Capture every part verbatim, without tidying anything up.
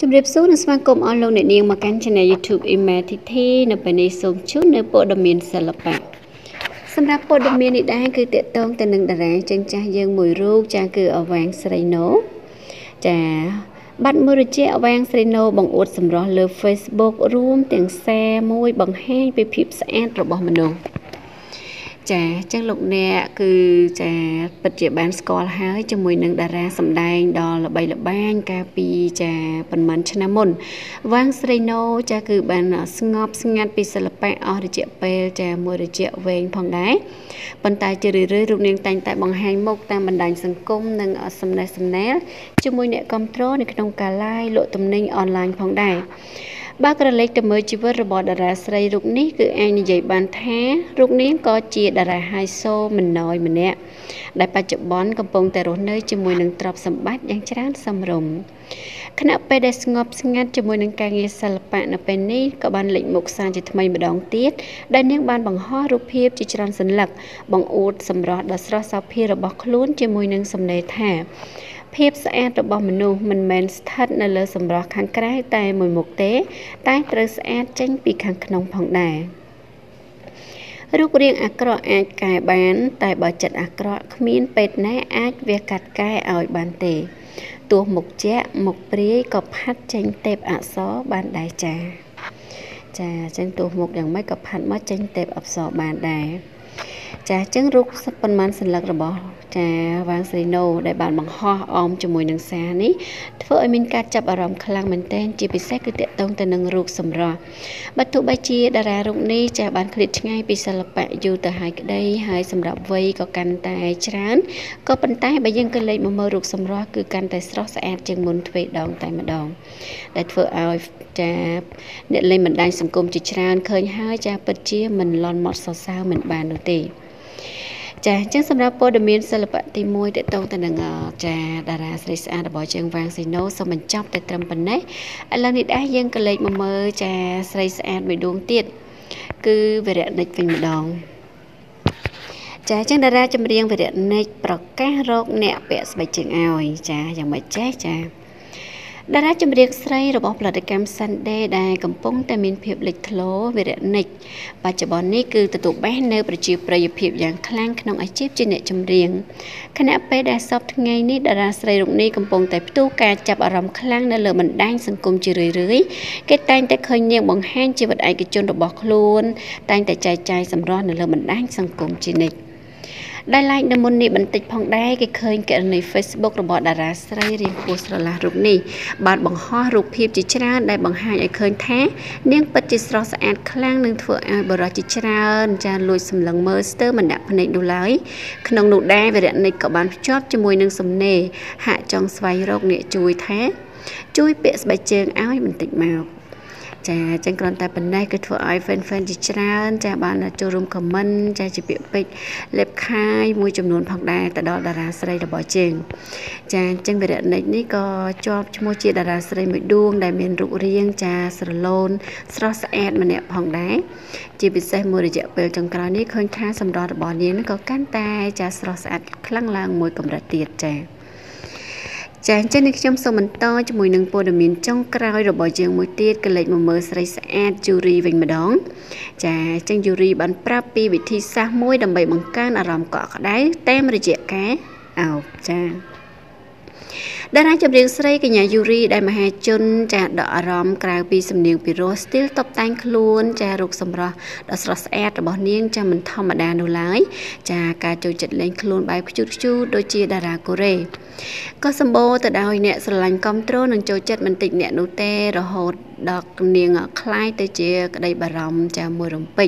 ជំរាបសួរនិងស្វាគមន៍អស់លោកអ្នកនាងមកកាន់ Channel YouTube Imathiti នៅពេលនេះសូមជូននៅព័ត៌មានសិល្បៈសម្រាប់ព័ត៌មាននេះដែរគឺតាក់ទងទៅនឹងតារាចិញ្ចាស់យើងមួយរូបចាគឺអវាងស្រីណូចាបាត់មួយរយៈអវាងស្រីណូបង្អួតសម្រស់លើ Facebook រួមទាំងសារមួយបង្ហាញពីភាពស្អាតរបស់មនុស្សចាចឹងលោកអ្នកគឺចាពិតជាបានស្គាល់ហើយជាមួយនឹងតារាសម្ដែងដ៏ល្បីល្បាញកាលពីចាប៉ុន្មានឆ្នាំមុនវាងស្រីណូចាគឺបានស្ងប់ស្ងាត់ពីសិល្បៈអស់រយៈពេលចាមួយរយៈវែងផងដែរប៉ុន្តែជារឿយៗរូបនាងតែងតែបង្ហាញមុខតាមបណ្ដាញសង្គមនិងសំណេះសំណាលជាមួយអ្នកគាំទ្រនៅក្នុងការ live លក់ទំនិញអនឡាញផងដែរបើក្រឡេកទៅមើលជីវិតរបស់តារាស្រីរូបនេះគឺអាចនិយាយបានថារូបនាងក៏ជាតារាហៃសូមិនណយម្នាក់ដែលបច្ចុប្បន្នកំពុងតែរស់នៅជាមួយនឹងទ្រព្យសម្បត្តិយ៉ាងច្រើនសមរម្យខណៈពេលដែលស្ងប់ស្ងាត់ជាមួយនឹងការងារសិល្បៈនៅពេលនេះក៏បានលេចមុខសារជាថ្មីម្ដងទៀតដែលនាងបានបង្ហោះរូបភាពជាច្រើនសន្លឹកបង្អួតសម្រស់ដ៏ស្រស់សោភារបស់ខ្លួនជាមួយនឹងសំណេរថាភាពស្អាតរបស់មនុស្សមិនមែនស្ថិតនៅលើសម្រស់ខាងក្រៅតែមួយមុខទេតែត្រូវស្អាតចេញពីខាងក្នុងផងដែររូបរាងអាក្រក់អាចកែបានតែបើចិត្តអាក្រក់គ្មានពេទ្យណាអាចវាកាត់កែឲ្យបានទេទោះមុខជាក់មុខព្រាយក៏ផាត់ចេញទេពអក្សរបានដែរចាចាចឹងទោះមុខយ៉ាងម៉េចក៏ផាត់មកចេញទេពអក្សរបានដែរចាអញ្ចឹងរូបប៉ុន្មានសន្លឹករបស់ចាវាងស្រីណូដែលបានបង្ហោះអមជាមួយនឹងសារនេះធ្វើឲ្យមានការចាប់អារម្មណ៍ខ្លាំងមែនទែនជាពិសេសគឺតាក់ទងទៅនឹងរូបសម្រស់បើទោះបីជាតារារូបនេះចាបានឃ្លាតឆ្ងាយពីសិល្បៈយូរទៅហើយក្តីហើយសម្រាប់វ័យក៏កាន់តែច្រើនក៏ប៉ុន្តែបើយើងក៏លេចមកមើលរូបសម្រស់គឺកាន់តែស្រស់ស្អាតជាងមុនទ្វេដងតែម្ដងដែលធ្វើឲ្យចាអ្នកលេងបណ្ដាញសង្គមជាច្រើនឃើញហើយចាពិតជាមិនលន់មាត់សរសើរមិនបាននោះទេចាអញ្ចឹងសម្រាប់ព័ត៌មានសិល្បៈទីមួយទាក់ទងទៅនឹងចាតារាស្រីស្អាតរបស់យើងវាងស៊ីណូសូមបញ្ចប់តែត្រឹមប៉ុណ្ណេះឥឡូវនេះដែរយើងក៏លេចមកមើលចាស្រីស្អាតមួយដួងទៀតគឺវិរៈនិចវិញម្ដងចាអញ្ចឹងតារាចម្រៀងវិរៈនិចប្រកាសរកអ្នកពាក់ស្បែកជើងឲ្យចាយ៉ាងម៉េចចេះចាតារាចម្រៀងស្រីរបស់ផលិតកម្ម Sunday ដែលកំពុងតែមានភាពលេចធ្លោវិរៈនិចបច្ចុប្បន្ននេះគឺទទួលបាននៅប្រជាប្រិយភាពយ៉ាងខ្លាំងក្នុងអាជីពជាអ្នកចម្រៀងខណៈពេលដែលសពថ្ងៃនេះតារាស្រីរូបនេះកំពុងតែផ្ទុះការចាប់អារម្មណ៍ខ្លាំងនៅលើបណ្ដាញសង្គមជារឿយៗគេតែងតែឃើញនាងបង្ហាញជីវិតឯកជនរបស់ខ្លួនតែងតែចែកចាយសម្រស់នៅលើបណ្ដាញសង្គមជានិច្ចដែលឡែកនៅមុននេះបន្តិចផងដែរគេឃើញករណី Facebook របស់តារាស្រីរៀងគួរស្រឡះរូបនេះបានបង្ហោះរូបភាពជាច្រើនដែលបង្ហាញឲ្យឃើញថានាងពិតជាស្រស់ស្អាតខ្លាំងនិងធ្វើឲ្យបរិសុទ្ធជាច្រើនចាលួចសម្លឹងមើលស្ទើរមិនដាក់ភ្នែកនោះឡើយក្នុងនោះដែរវិរៈនិចក៏បានភ្ជាប់ជាមួយនឹងសំណេរហាក់ចង់ស្វែងរកអ្នកជួយថាជួយពាក់ស្បែកជើងឲ្យបន្តិចមកចាអញ្ចឹងគ្រាន់តែប៉ុណ្ណេះគឺធ្វើឲ្យ fan fan ជាច្រើនចាបានចូលរួម comment ចាជាពាក្យពេចន៍លេបខាយមួយចំនួនផងដែរទៅដល់តារាស្រីរបស់យើងចាអញ្ចឹងវិរៈនិចនេះក៏ជាប់ឈ្មោះជាតារាស្រីមួយដួងដែលមានរូបរាងចាស្រឡូនស្រស់ស្អាតម្នាក់ផងដែរជាពិសេសមួយរយៈពេលចុងក្រោយនេះឃើញថាសម្រស់របស់នាងក៏កាន់តែចាស្រស់ស្អាតខ្លាំងឡើងមួយកម្រិតទៀតចាចាអញ្ចឹងនេះខ្ញុំសូមបន្តជាមួយនឹងព័ត៌មានចុងក្រោយរបស់យើងមួយទៀតក៏លេចមកមើលស្រីស្អាតយូរីវិញម្ដងចាអញ្ចឹងយូរីបានប្រាប់ពីវិធីសាស្ត្រមួយដើម្បីបង្កើនអារម្មណ៍កក់ក្ដៅតាមរយៈការអោបចាតារាចម្រៀងស្រីកញ្ញាយូរីដែលមហាជនចាដកអារម្មណ៍ក្រៅពីសំនៀងពីរោះស្ទីលតុបតែងខ្លួនចារូបសម្រស់ដ៏ស្រស់ស្អាតរបស់នាងចាមិនធម្មតានោះឡើយចាការចូលចិត្តលេងខ្លួនបែបខ្ជូតខ្ជូតដូចជាតារាកូរ៉េក៏សម្បូរទៅដោយអ្នកស្រឡាញ់គាំទ្រនិងចូលចិត្តមិនតិចអ្នកនោះទេរហូតដល់នាងคล้ายទៅជាក្តីបារម្ភចាមួយរំពេច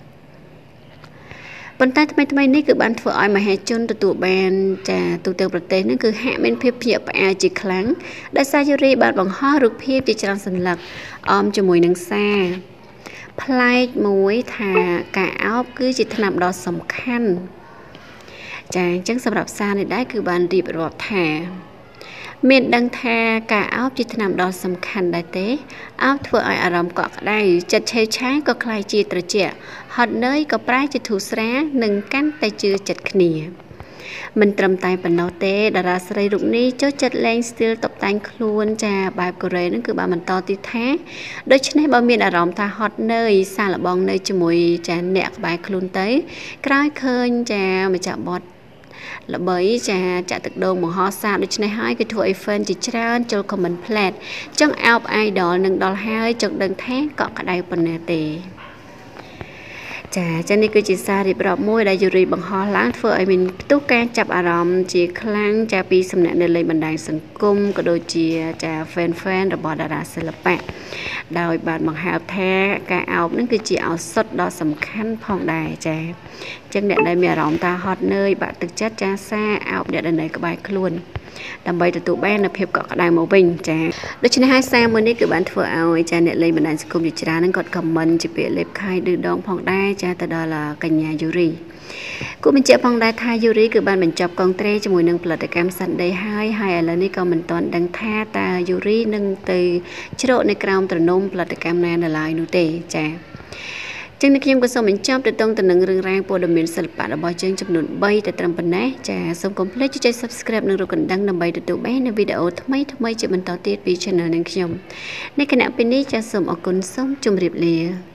ប៉ុន្តែថ្មីថ្មីនេះគឺបានធ្វើឲ្យមហាជនទទួលបានចាទូទាំងប្រទេសនេះគឺហាក់មានភាពភ្ញាក់ផ្អើលជាខ្លាំងដោយសារយូរីបានបង្ហោះរូបភាពជាច្រើនសន្លឹកអមជាមួយនឹងសារប្លែកមួយថាការអោបគឺជាថ្នាំដ៏សំខាន់ចាអញ្ចឹងសម្រាប់សារនេះដែរគឺបានរៀបរាប់ថាមានដឹងថាការអោបជាថ្នាំដ៏សំខាន់ដែរទេអោបធ្វើឲ្យអារម្មណ៍កក់ក្ដៅចិត្តឆេវឆាយក៏คล้ายជាត្រជាក់ហត់នឿយក៏ប្រែជាធូរស្រាលនិងកាន់តែជឿចិត្តគ្នាមិនត្រឹមតែប៉ុណ្ណោះទេតារាស្រីរូបនេះចូលចិត្តលេង style តុបតែងខ្លួនចាបែបកូរ៉េហ្នឹងគឺបានបន្តទៀតថាដូច្នេះបើមានអារម្មណ៍ថាហត់នឿយសាកល្បងនៅជាមួយចាអ្នកក្បែរខ្លួនទៅក្រោយឃើញចាម្ចាស់បទល្បីចាចាក់ទឹកដូងមហោសាដូច្នេះហើយគឺធ្វើឲ្យ fan ជាច្រើនចូល comment ផ្លែតចង់អោប idol នឹងដល់ហើយចង់ដឹងថាកក់ក្ដៅប៉ុណ្ណាទេចាចានេះគឺជាសាររៀបរាប់មួយដែលយូរីបង្ហោះឡើងធ្វើឲ្យមានផ្ទុះការចាប់អារម្មណ៍ជាខ្លាំងចាពីសំណាក់នៅលើបណ្ដាញសង្គមក៏ដូចជាចា fan fan របស់តារាសិល្បៈដោយបានបង្ហើបថាការអោបនឹងគឺជាឱសថដ៏សំខាន់ផងដែរចាអញ្ចឹងអ្នកដែលមានអារម្មណ៍ថាហត់នឿយបាក់ទឹកចិត្តចាសារអោបអ្នកដែលនៅក្បែរខ្លួនដើម្បីទទួលបាននូវភាពកក់ក្ដៅមកវិញចាដូច្នេះហើយសារមួយនេះគឺបានធ្វើឲ្យចាអ្នកលេងបណ្ដាញសង្គមជាច្រើនហ្នឹងគាត់ខមមិនជាពាក្យលេបខៃឌឺដងផងដែរចាទៅដល់កញ្ញាយូរីគូបញ្ជាក់ផងដែរថាយូរីគឺបានបញ្ចប់កងត្រេជាមួយនឹងផលិតកម្ម Sunday ហើយហើយឥឡូវនេះក៏មិនទាន់ដឹងថាតើយូរីនឹងទៅជ្រកនៅក្រោមទ្រនំផលិតកម្មណានៅឡើយនោះទេចាចឹងខ្ញុំក៏សូមបញ្ចប់ទៅទៅនឹងរឿងរ៉ាវព័ត៌មានសិល្បៈរបស់យើងចំនួនបីតែត្រឹមប៉ុណ្ណេះចាសូមកុំភ្លេចចុច Subscribe និងរូបកណ្ដឹងដើម្បីទទួលបាននូវវីដេអូថ្មីៗជាបន្តទៀតពី Channel នឹងខ្ញុំในขณะពេលនេះចាសូមអរគុណសូមជម្រាបលា